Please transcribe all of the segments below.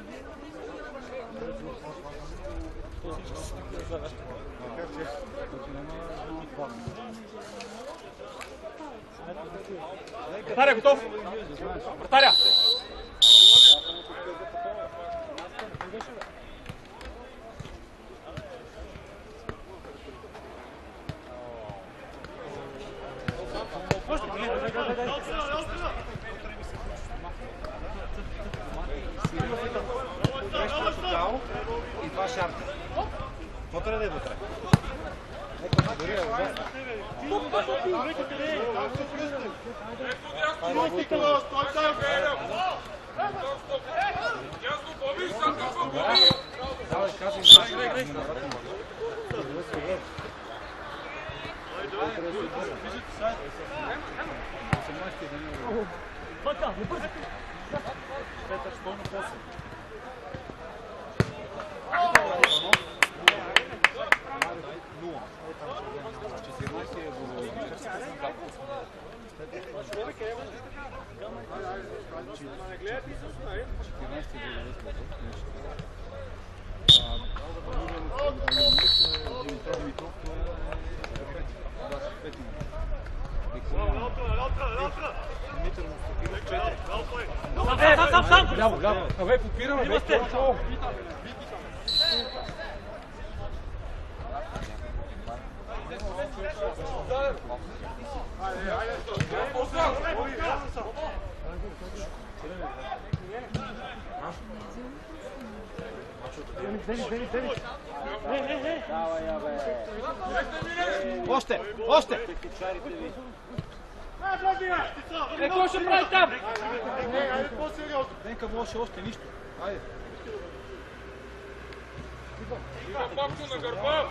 Вратаря, готов! Вратаря! И два шарта. Вътре да е вътре. Ляво, ляво. Абе, попираме, бе, това. Още, още! Какво ще прави там? Денка може още нищо. Айде. Има пакто на гърба!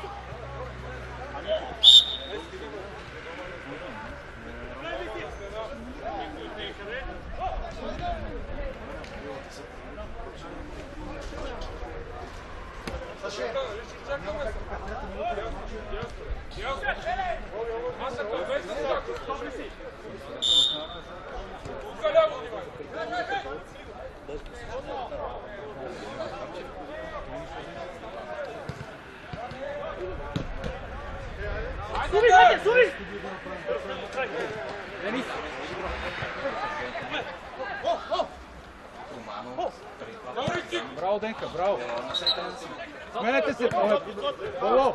Браво, Денка, браво! Сменете се, Павло!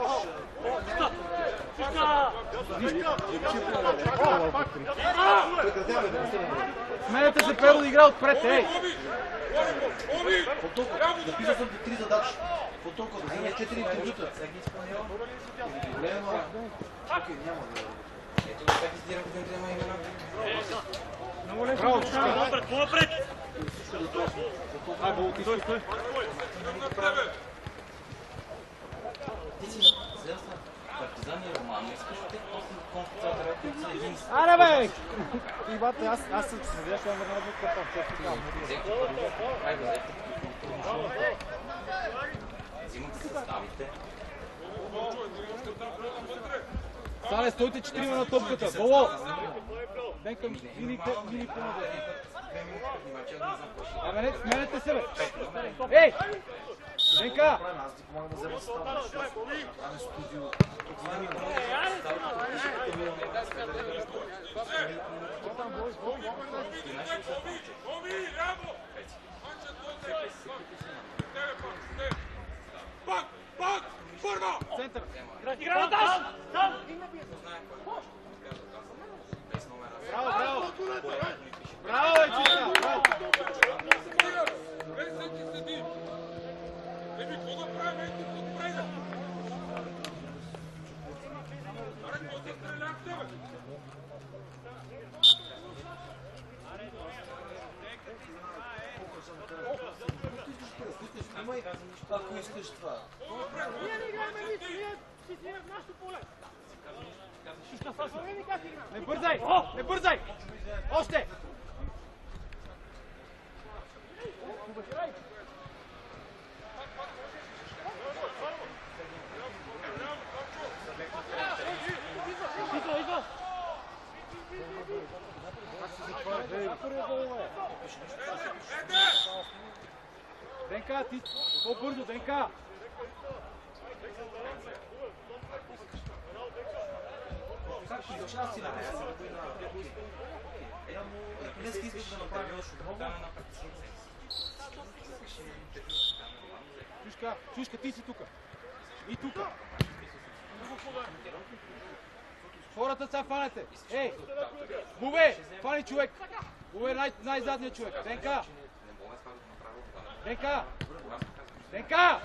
Сменете се, Перо да игра отпред, ей! Записал съм ти 3 задачи. По толкова да вземеш 4 минута. Сега ги изпълнява. Добре, но... Окей, няма да... Ето го как издирам, да взема имена. Браво, чушка! По-напред! Стой! Ти си взел съм Партизан и Романо. Искаш те конфуцията да са един... Аре, бе! И бате, аз съм се задеш, но мърна да къпам. Взимате съставите. Стане, стойте 4 на топката. Воло! Денка, мини помогне. Абе, сменете се, бе! Ей! Денка! Аз ти помагам да взема състава. Ами студио. Пак! Първа! Център! Игра на таз! Браво, браво! Браво, бе, Чича! Браво! Ако искаш това. Ние не играем нищо, ние си снимем в нашото поле. Не бързай! Не бързай! Още! Денка, ти по-бързо, Денка! Зашла си на месец, днес искаш да направим нещо друго. Чушка, ти си тука. И тука. Хората са фанете. Ей! Бубе! Фани човек! Бубе най-задният човек. Денка! Денка! Денка!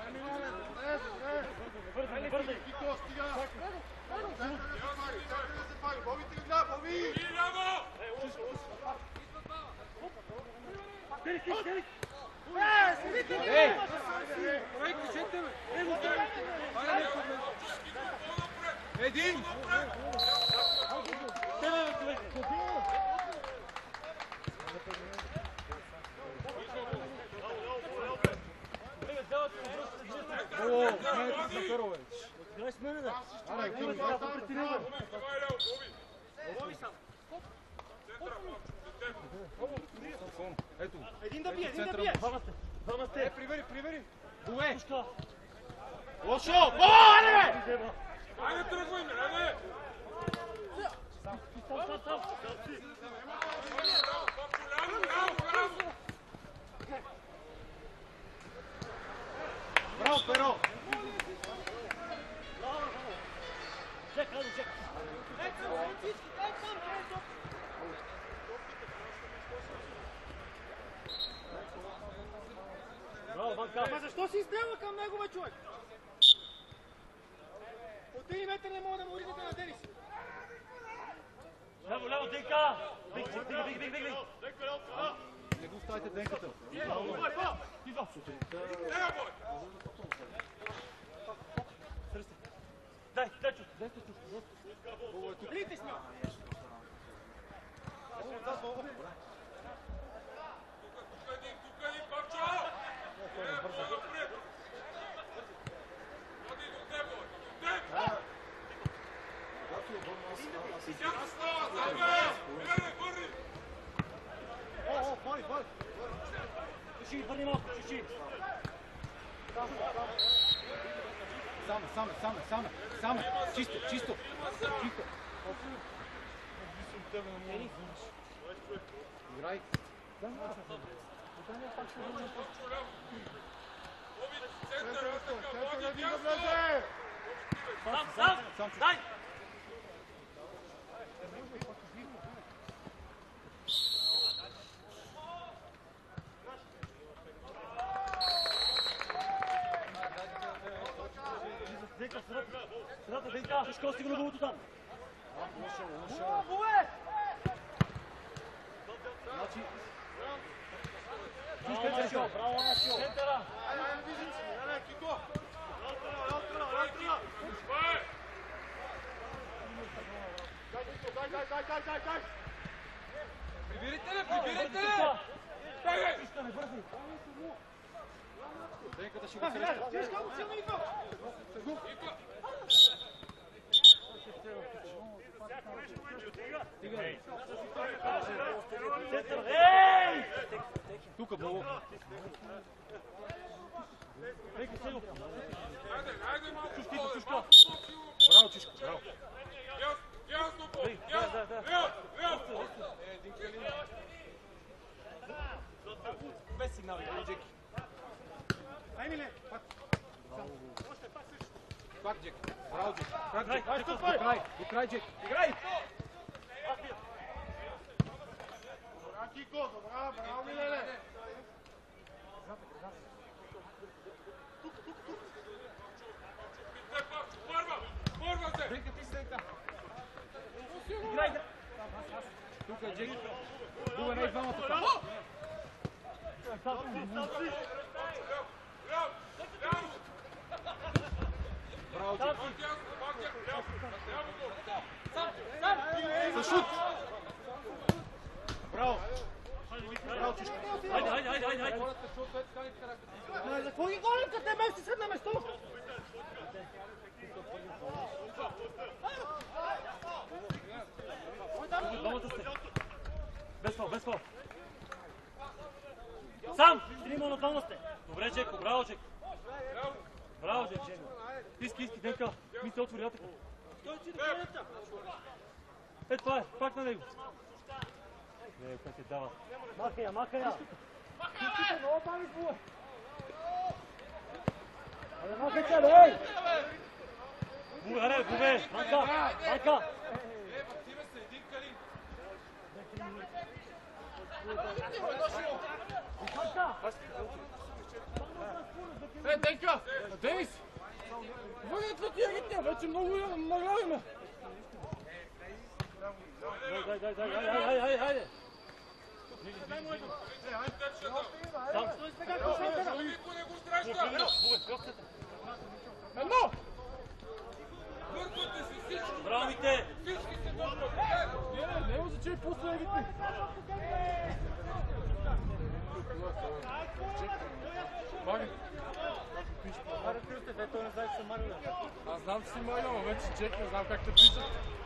Ей! Един! О, сменете на Карович. Гледай смене, да. Аре, Карович. Ето. Един да бие. Двама сте. Привери. Бове. Лошо! О, аре, бе! Айде тръгвай, айде! Сам. Браво, Перо. Чекай. Браво, Ванка. Ама защо си изстрелва към него, бе, човек? От 3 метра не мога да му уридите на Денис. Ляво, Денка! Биг! Не го оставите Денката. Дай, Лите сме! Тук един, Павчо! Напред! Ходи до теб, бой! До теб! Тя става, давай! Върни! Бой! Чуши, върни малко, чуши! Саме. Чисто. Играй. Сам! Дай! Средата, Денка! Защо стигна голото там? Бове! Браво, Нашио! Центъра! Кико! Дай! Прибирайте ли? Чушка, не бързи! Денката ще го среща. Ей! Тука, Бобо. Айде малко! Чушка! Браво, Чушка, браво. Ясно, бой! Ясно! Без сигнал, Джеки. Ай, Миле! Пак, Джеки. Браво, Джеки. До край, Джеки. Играй! Кико, браво, Миле! Борба се! Денка, ти си Денка. Играй! Тук е Джеки. Дуга на двамата там. Браво, Джеки. За шут! Браво! Браво, Чушка. Хайде! За какво ги гоним, като те бях си седна место? Двамата сте. Без фал. Сам! Трима на двама сте. Добре, Джеко, браво, Джеко. Браво, Джеко. Иски, Денка. Ми се отвори атака. Това е, пак на него. Не, как се дава. Махай я. Много памет, Бубе. Абе, махай се, бе! Бубе, Манка. Денка! Денис! Въдят ли тия гитня? Вече много наградиме! Хайде! Едно! Браво, Мите! Не му зачей после гитни! Маги! Аз знам, че си Марио, но вече Джек не знам как те пишат.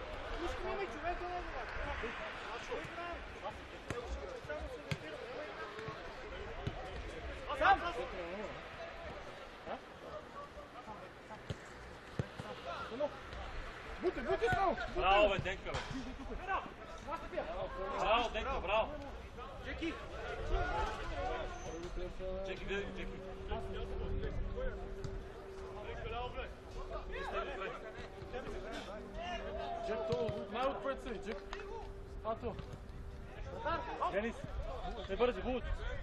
Бути само! Браво, бе, Денка, бе! Браво, Денка, браво! Джеки, гледай, Джеки! Джек, то най-отпред се, Джек. Ато. Денис, не бързи, Бут!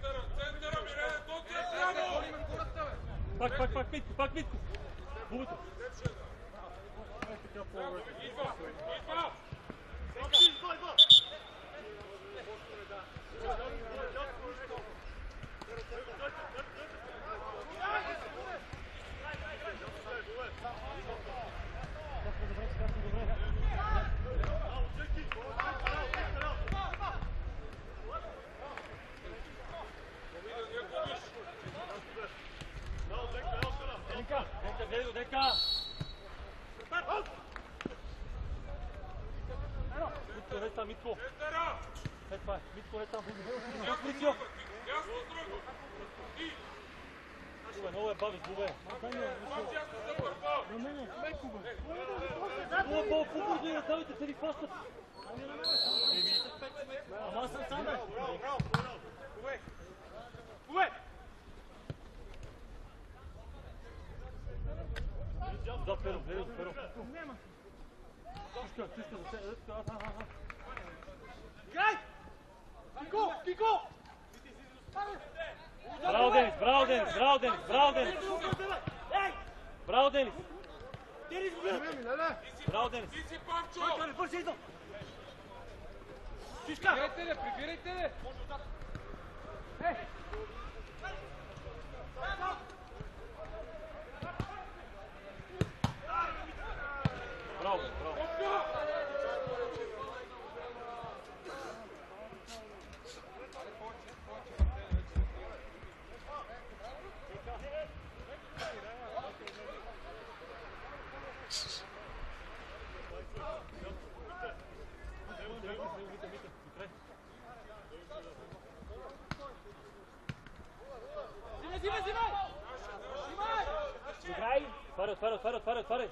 Пак Митко! Бубото! Така по-добре. Денка! Митко! Митко, не там! Митко! Бубе, много е бавиш, Бубе! Бубе, по-бързо и ръкавите се ви хващат! Ама аз съм сам, бе! Бубе! Да, Перо, гледай, Перо! Тишка за себе! Играй! Кико! Браво, Денис! Браво, Денис! Браво, Денис! Бързи идва! Прибирайте ли! Браво! Отваряй!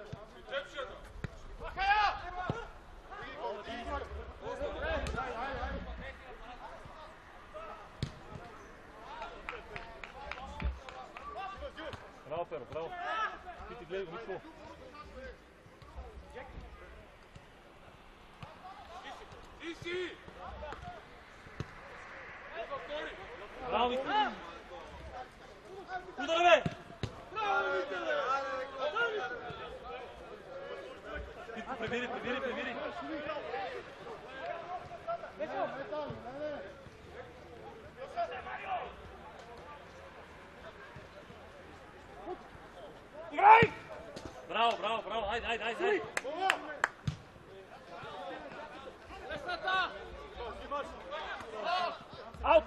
Браво, Перо, браво! Ти гледай, Митко! Браво, Митко! Удар, бе! Митко, прибери! Играй! Браво! Хайде! Аут!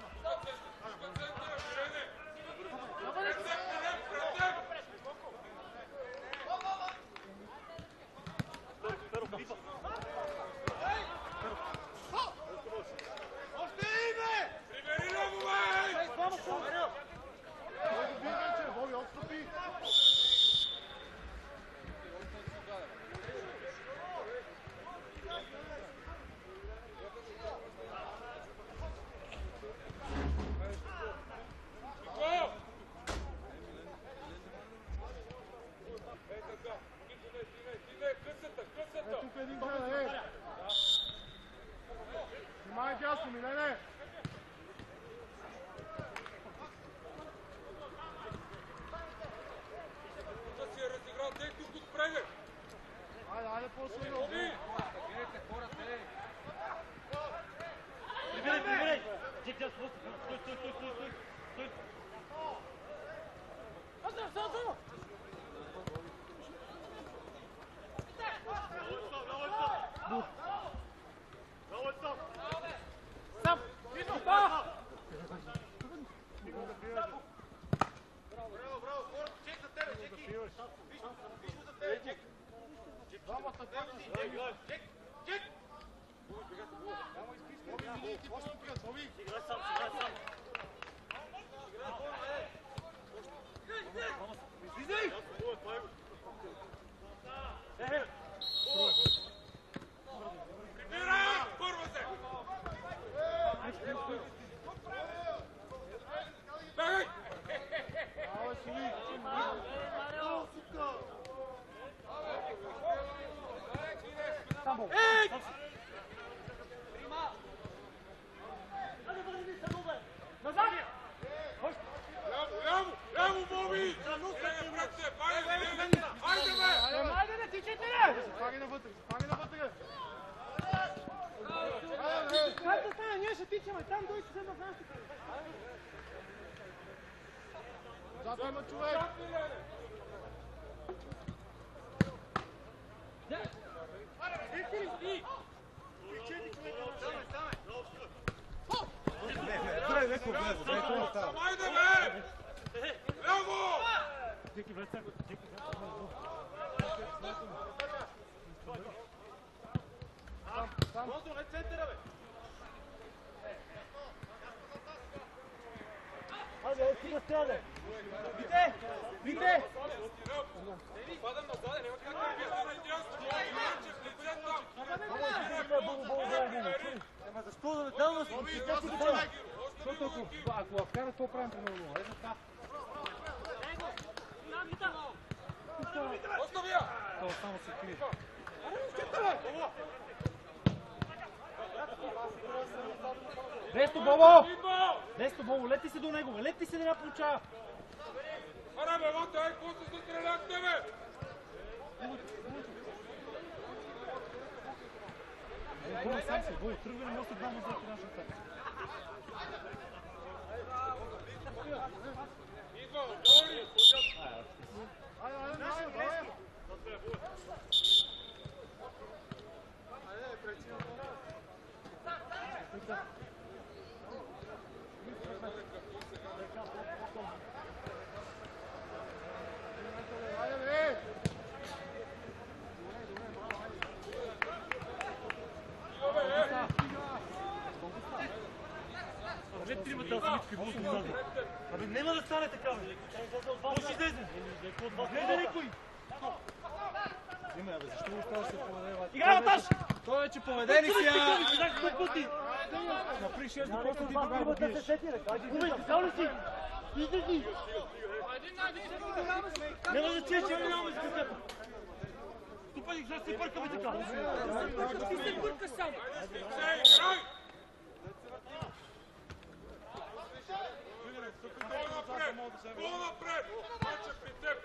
Ако вкарат, какво правим при много? Ето така. Това само се крие. Десто, Бобо! Десто, Бобо, лети се до него, лети се да не получава. Аре, бе, вата, ай, какво се застрелят, бе? Бой, сам се, бой, тръгва не може да двама за нашата. Иго, дори! Абе, няма да стане така, бе. Кой ще излезе? Гледа никой. Има, бе, защо го оставаш да поведе? Играй, Аташ! Той вече поведе ли си, а? Напри 6 до просто ти тогава го биеш. Няма да чеш, няма да скъпята. Ступай, защо се бъркаме така? Ти се бъркаш сам. По-напред! Мача при теб!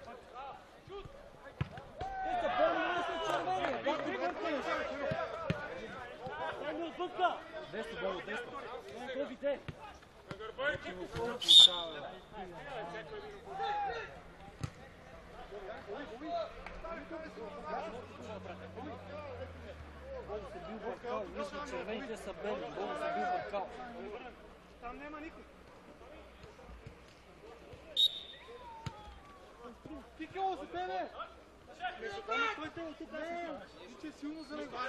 Ето, по-напред не са червени. Дай ми отвънка! Десто, Бобо, десто. Бобите! На гърбайки! Бобо се бил бъркал. Мисля, червените са бели. Бобо се бил бъркал. Там няма никой. Кикало се тебе! Ти е силно за него.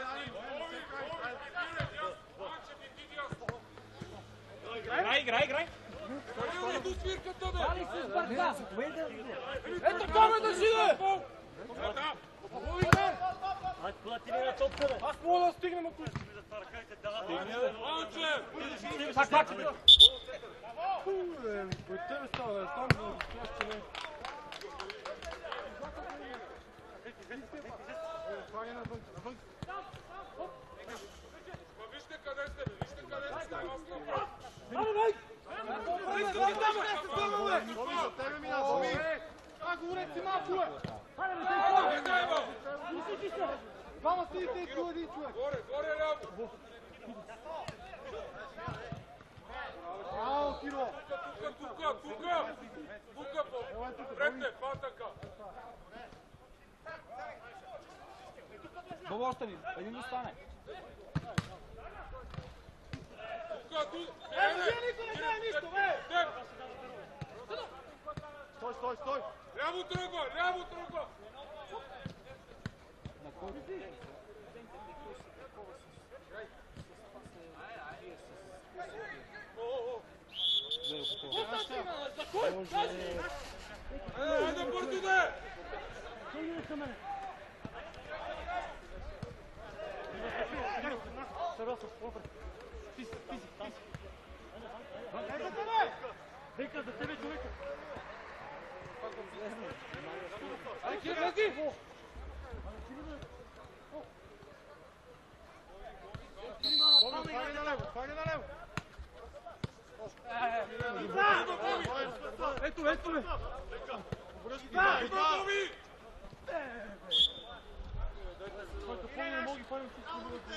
Играй! Къде до свирката, бе? Али се сбърка! Ето това ме държи, бе! Ай, кога ти не е на топка, бе? Аз мога да стигнем от тук. Манче! Пак! По тебе става, бе. Там да стояш, че не. Ма вижте къде сте! Вижте къде сте! Аз направо! Двама стоите и чува един човек. Горе, ляво! Ао, Киро! Тука! Предте, патъка! Бобо, още ли? Един да стане. Тука! Никой не знае нищо, бе! Стой! Ляво тръгва! Айде, бързо да! Века за тебе, човека! Айде, лети! Файне на лево! Ето бе! Който по-не не мога ги панем всички.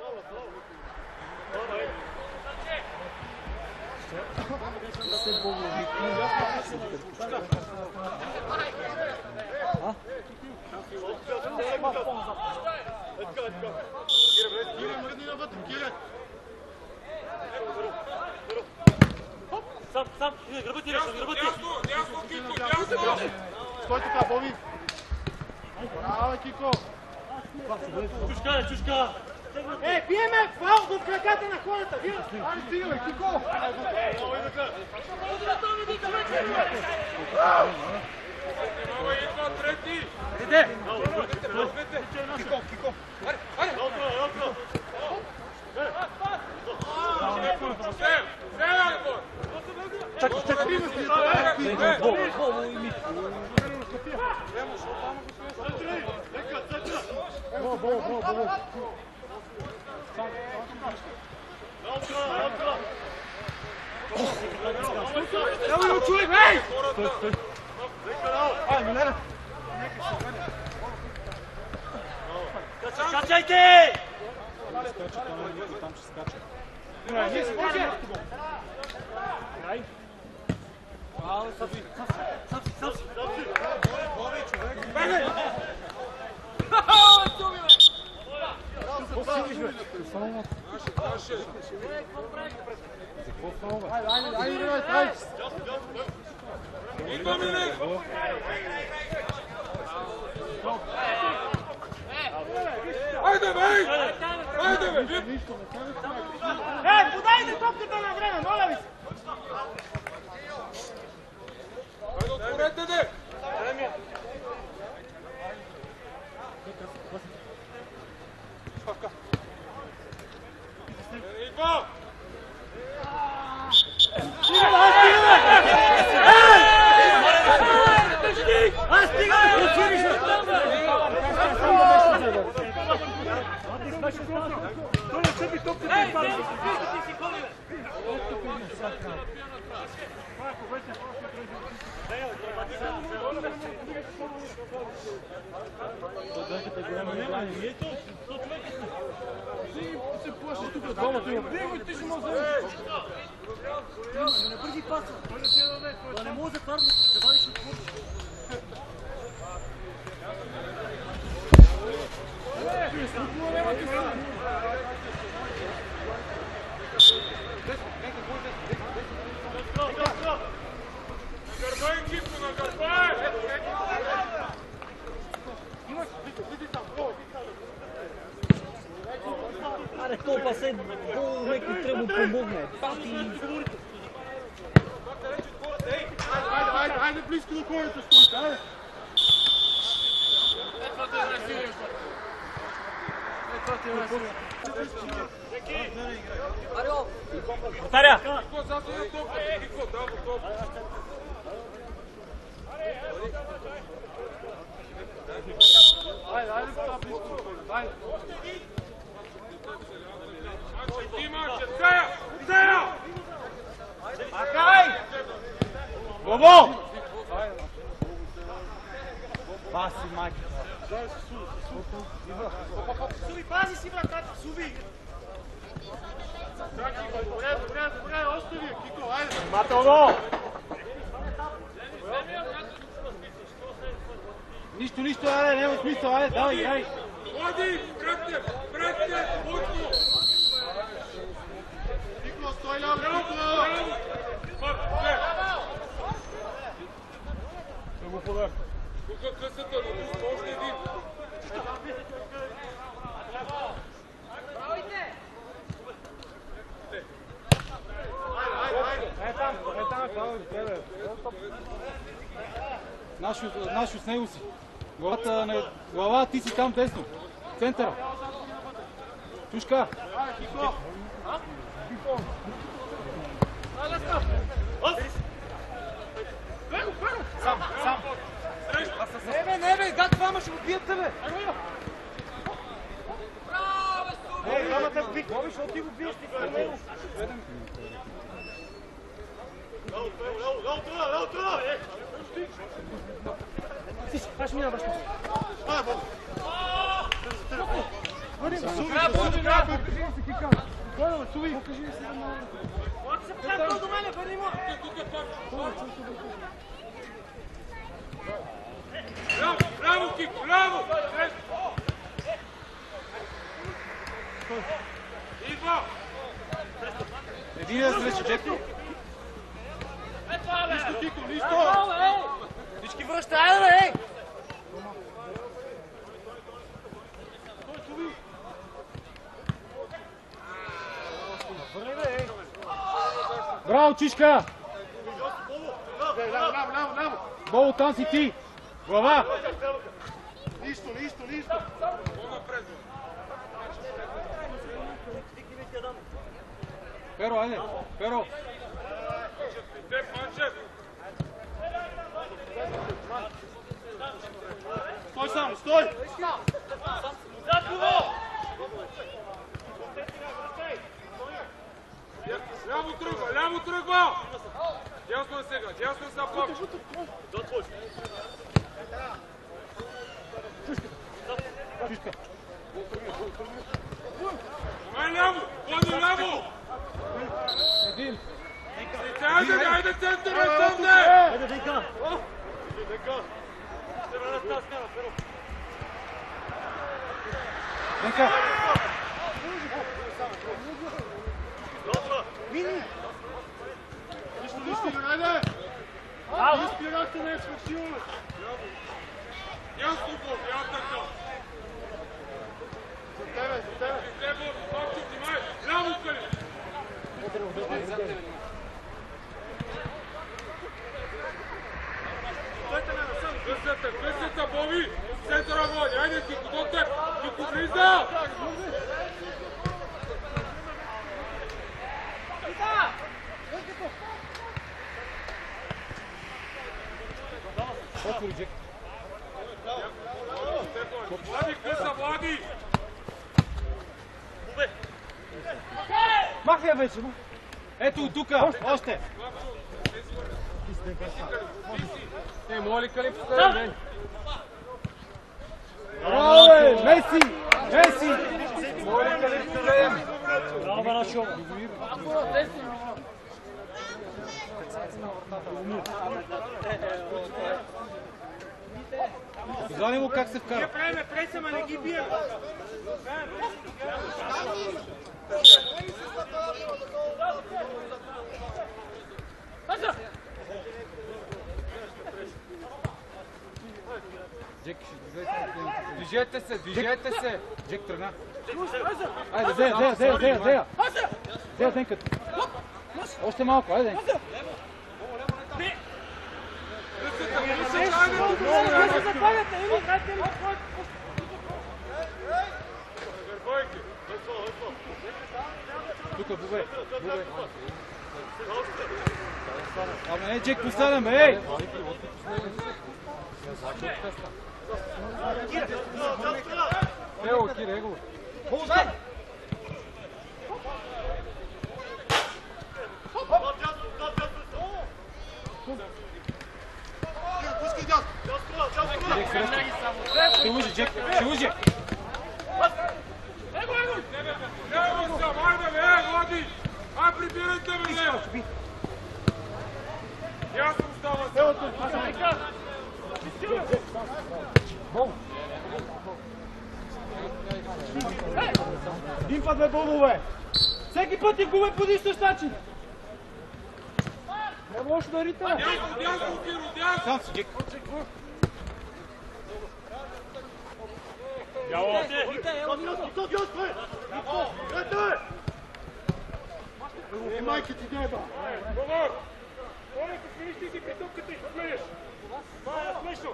Сам, гръбът ти реши, гръбът ти! Дясно, Кико, дясно! Стой така, Боби! Браво, Кико! Чушка! Биеме фаул в краката на хората! Ай, стига, Кико! Внимавай, идва трети! Иде! Кико! Качайте! Идва мине! Айде бе! Подайте топката на време, моля ви се! Айде, отворете, де! Идва! Аз стига! Не може да твърдо, да вадиш от курс. Гърба и Кико, на гърба! Аре, толкова се някой трябва да помогне. Айде, близко до хората, стойте, айде! Повтаря! Кико, зад на топката! Кико, да, го топката! Айде, това близко, айде! Маче, Цея! Акай! Бобо! Баси, майка. Суви, пази си вратата, Суви! Добре, остави, Кико, айде! Мателно! Нищо, айде, няма смисъл, айде, давай, ай! Води! Бръкне! Бутко! Кико, стой ляво, Кико! го подаря. Тук късата, но тук още един. Нашо с него си. Глава, ти си там десно. Центъра. Чушка. Сам. Не бе, гад двама ще го бият тебе. Двамата бих, защото ти го биеш, ти към него. Аз мина баща. Браво, Кик, браво! Идва! Един да среща Джек. Нищо, Кико, нищо! Всички връща, айде бе! Браво, Чишка! Боло, там си ти! Глава! Нищо! По-напред! Перо, айде! Перо! Де, Панчев! Стой сам, стой! Ляво тръгва! Дясно е сега, дясно е запак! Чишка! Май ляво! Води ляво! Един! Айде, центъра, център! Айде, Денка! Денка! Нищо, айде! Изпирахте не е свършило! Ясно, Бог, ясно! За тебе! Бабче, внимай! Ляво, къде! Късата, Боби! Центъра води! Айде, Кико, до теб! Кико, влиза! Отвори Джек! Влади, къса, Влади! Махай вече! Ето тука! Още! Моля ли Калипсо да ден? Браво, бе! Меси! Меси! Моля ли Калипсо да ден? Браво, Барашо! Позвани му как се вкара. Правиме преса, ма не ги бием! Джек, Движете се! Джек тръгна. Айде, Зея! Зея, Денка. Още малко, айде. Тука, Бубе. Абе, не, Джек, последен, бе, ей! Ево, Кире, его. Джек, среща. Ще лъжи, Джек, ще лъжи. Ево съм, айде бе, Влади! Ай, прибирайте бе, бе! Ясно става сега! Един път бе, Бобо, бе! Всеки път ти губе по същ начин! лошо да рите. Дясно, Киро, дясно! Сам си, Джек. Майка ти деба. Говор! Оле, като смиш ти си притопката и хвърлиш! Мая, смешно!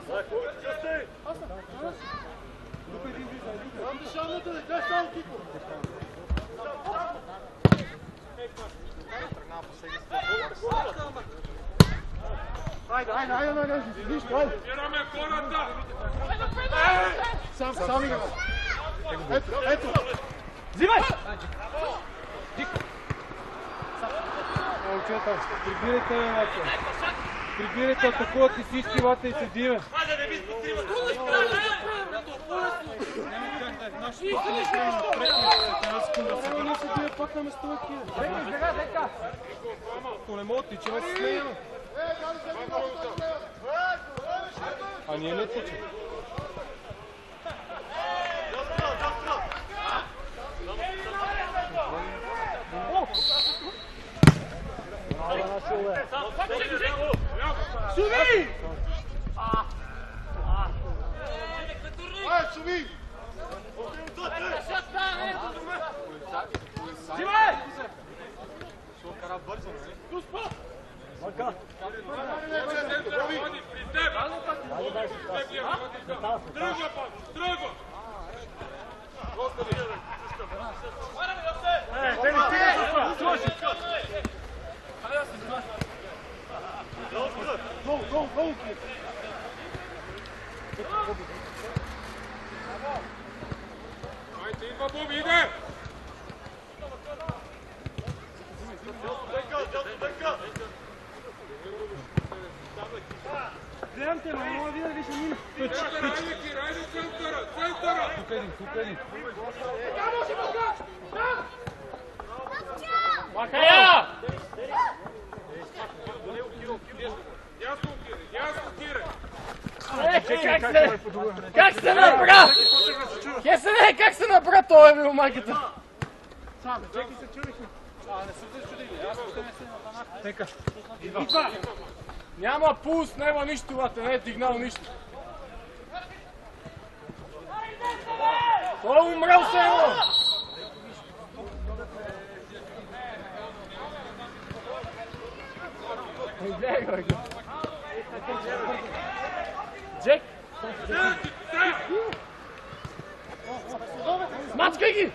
Айде, Бираме хората! сам игра. Ето. Взимай! Прибирайте, Лаке. Прибирайте, атакуват и всички лата и седиме. То не мога да тичаме с нея. А ние не тичаме. Суми! Суми! Взимай! Води при теб! Тръгва, пак! Тръгва! Господи! Айде, идва Боби, иде! Гледам те, но мога да видиш мина. Айде, Кир, айде центъра! Центъра! Тук един. Махая! Ясно, Кире! Ясно, Кире! Как се набра? Хесене, как се набра това бил майката? Сам, чеки се чудихме. Не съм се чудили, аз ще не се натанах. Тека. Идва. Няма пулс, няма нищо, лате, не е дигнал нищо. Той е умрел се едно. Джек! Смачкай ги!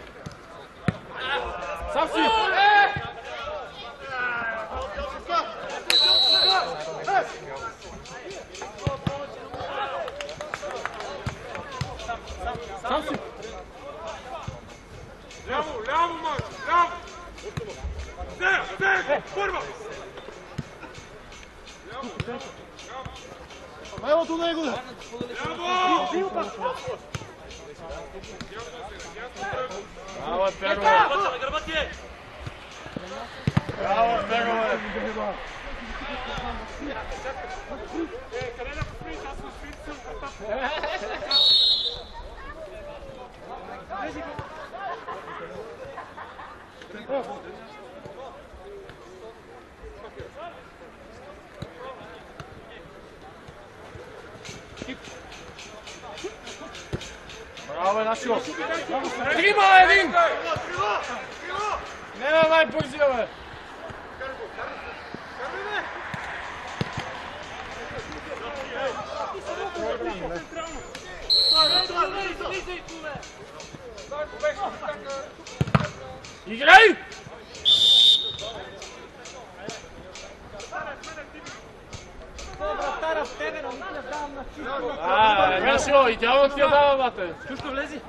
Сам си! Сам си! Ляво, ляво, мач! Ляво! Де! Първа! Ево до него! Ляво! Браво, Перо! Браво, Перо! Къде да посмиш? Аз съм спринт Браво, нашио! Трима, един! Не на най-бързия, бе! Играй! Нашио, идеално ти я дава, бате! Чушко, влези!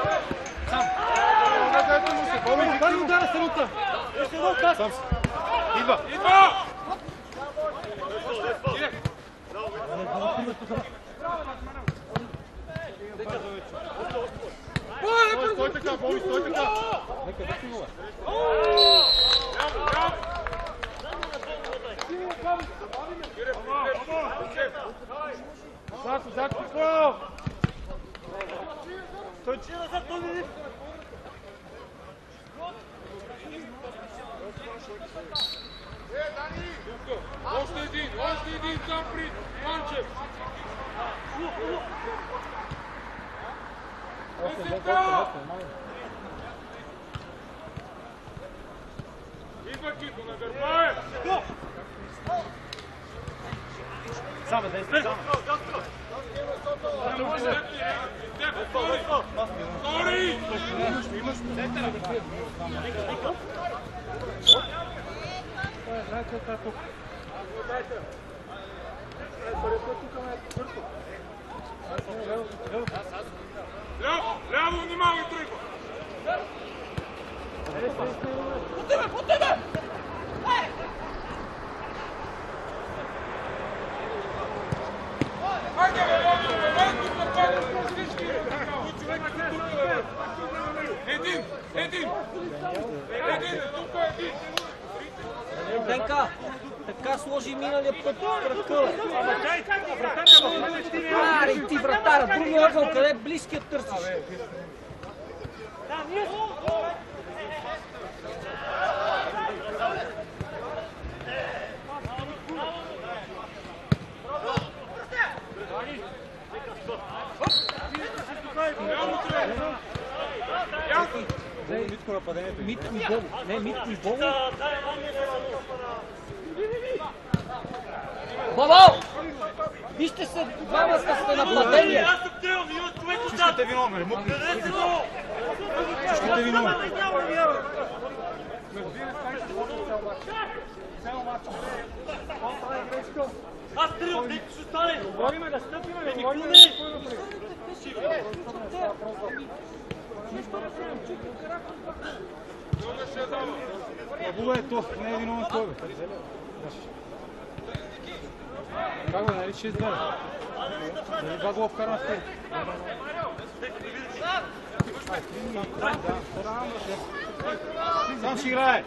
Сам си. Идва! Стой така, Боби, стой така! Нека да си го е. Зако, какво? Той че назад, този! Дани! Още един там при Манчев! Идва Кито на гърба! Саме, да изпред! Втори! Ляво, внимавай, тръгва! Отиде! Един! Денка, така сложи миналия път кръгъла. Аре ти вратара, другия ъгъл, къде близкият търсиш? Митко нападението. Митко и Бого. Не, Митко и Бого. Бобо! Вижте се, двама сте нападение. Чушкате ви номер, мукни. Чушкате ви номер. Аз тръгвам, дето ще стане! Говориме да стъпиме, говориме да Бубе е то, не е виновен той, бе. Как бе, нали 6-2? Дали два гола вкарна в тъй? Сам ще играе!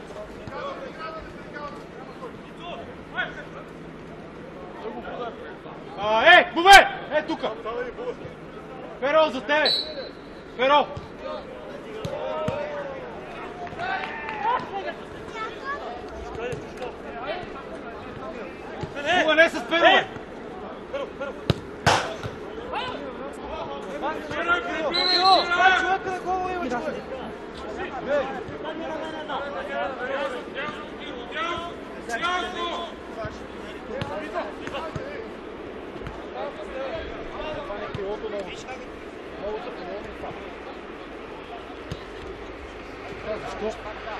Бубе! Е, тука! Феро, за тебе! Феро! Бубе, не с Перо! Защо?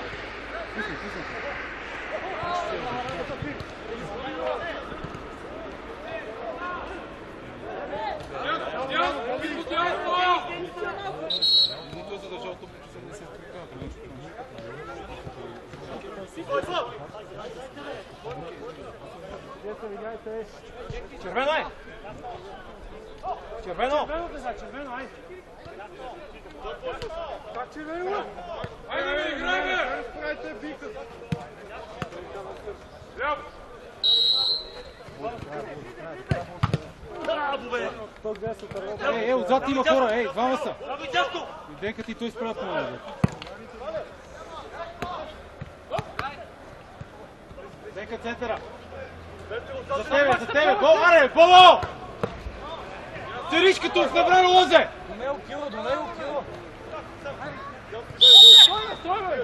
Червено е! Червено! червено, айде. Как червено? Айде, играме! Разправите бика. Ляв! Отзад има хора, двама са. И Денкът и той изправят много. Денка центъра. За тебе, гол, аре, Бобо! Цариш като в набрано лозе! До него кило. Стой, бе!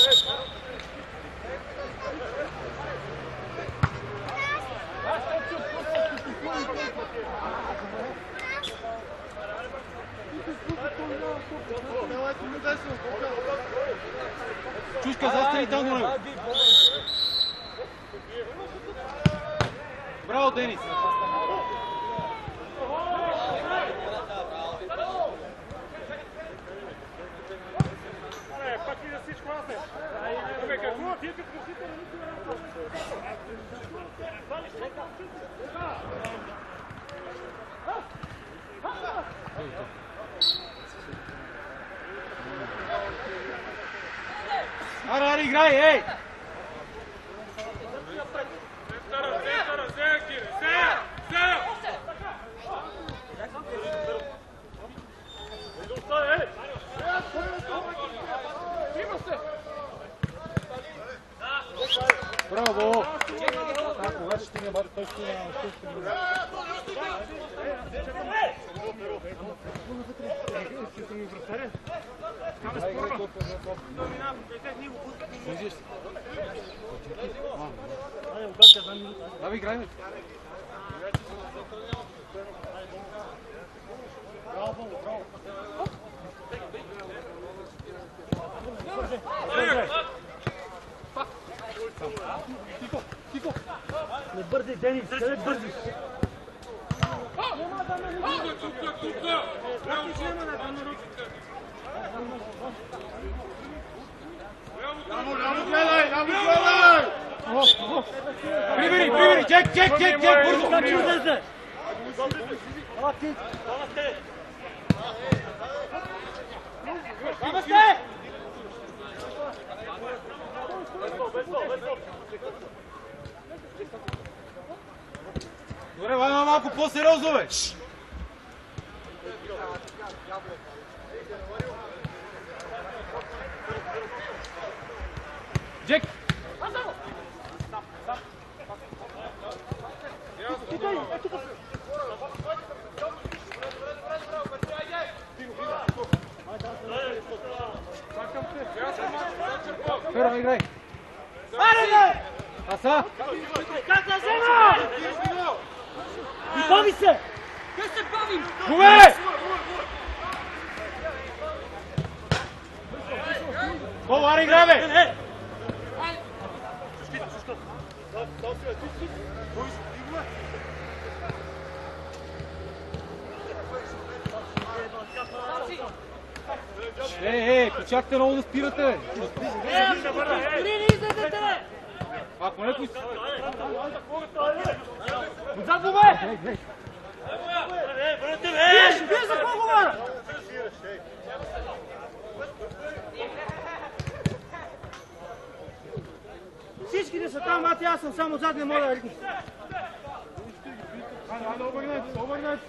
Чушка, застани там до него. Браво, Денис! Пак и да си Какво? Ти като вносител не Аре, играй, ей! Браво! Когато ще не бъде точно Давай, играй! Браво, браво! Тихо! Не бързи, Денис, къде бързи? Прибери! Чек! Бързо! Как ще излезе? Добре, вайма малко по-сериозно, бе! Джек! Феро, играй! Аса! Как да взема? Бави се! Къде се бавим? Губе! Аре, играй, бе! Почакайте много да спирате, бе! Дори не излезете, бе! Ако не пусть... Отзад го, бе! Вие за какво говоря? Всички не са там, аз съм само отзад, не мога да рикна. Айде, обърнете!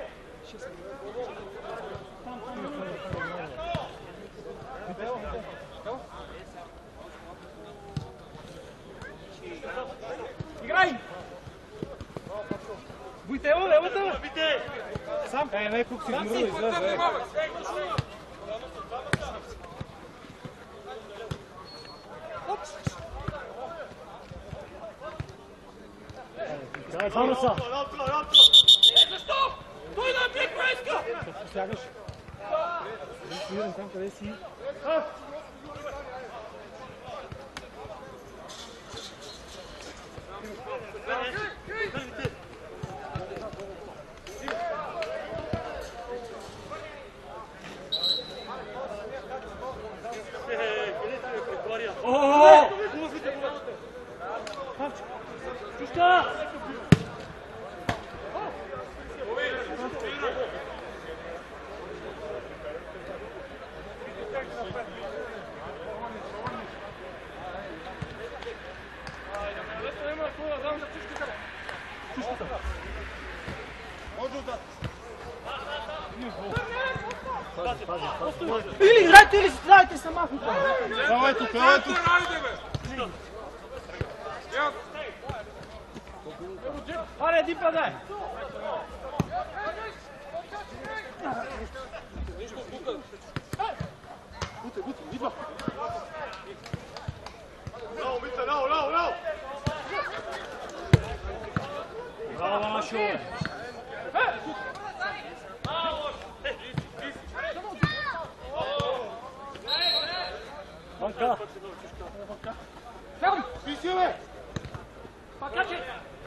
Играй! Буйте, елате! Сам? Не, тук си измръл, излезе. Само са! Защо? Той да бие преска! Сягаш. Сигурен там къде си. Чушка! Или играйте, или страдайте сама. Давай тук! Аре, един път дай. Браво, Машо! Банка! Писи, бе! Пакаче!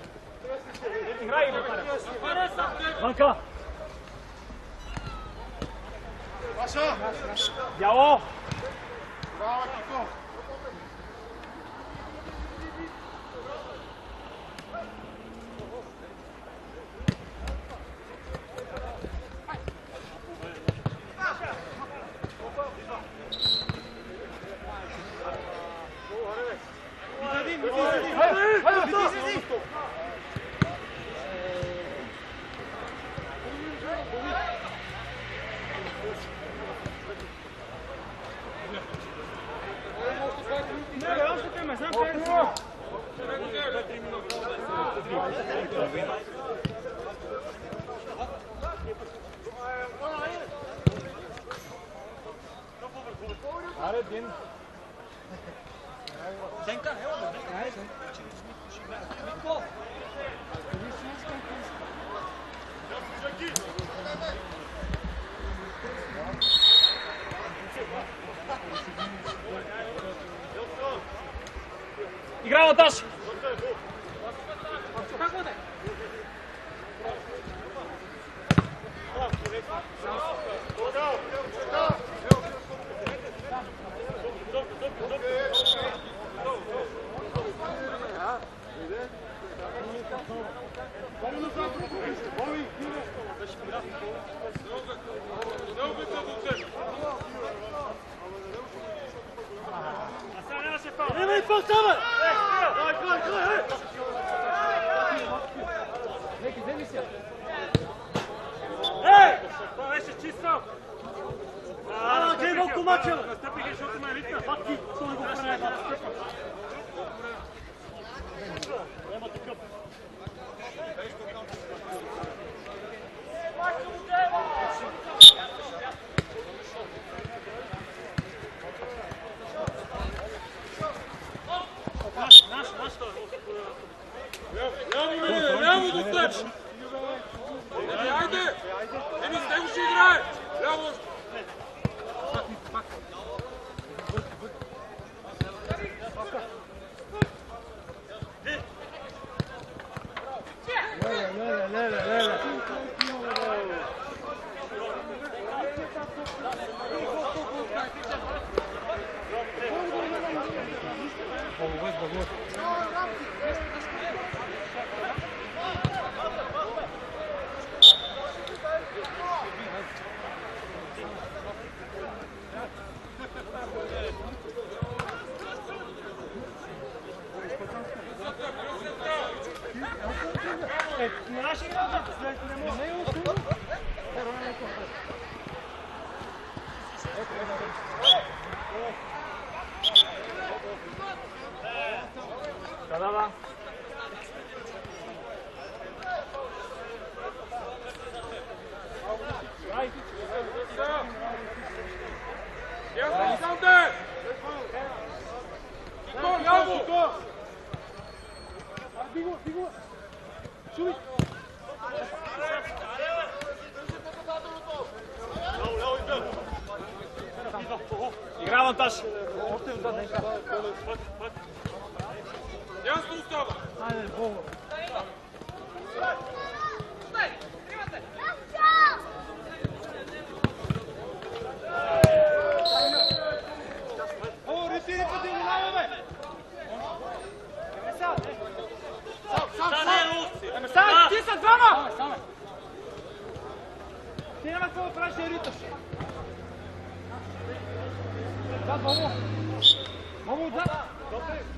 Банка! Маша! Дяло! Игра Наташ! Nemoj postava! Neki, вземи си я. Ей! Това беше чисто! Ала, малко мачева! Настъпиха, защото ме ритна. Пак ти, що не го прави да настъпа. Няма такъв. Наш той. Ляво го стъпш! Айде! Еми с него ще играе! Ляво! Игра Наташ! Ясно остава! Айде, Бого. О, ритини пъти минава, бе! Сам, ти са двама! Ти няма какво да правиш, ще риташ. Да, Бомо. Бомо, отзад.